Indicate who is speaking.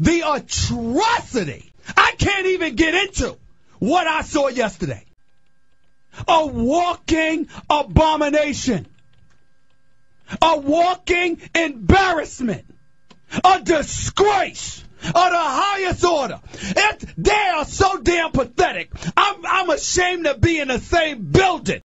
Speaker 1: The atrocity. I can't even get into what I saw yesterday. A walking abomination. A walking embarrassment. A disgrace of the highest order. They are so damn pathetic. I'm ashamed to be in the same building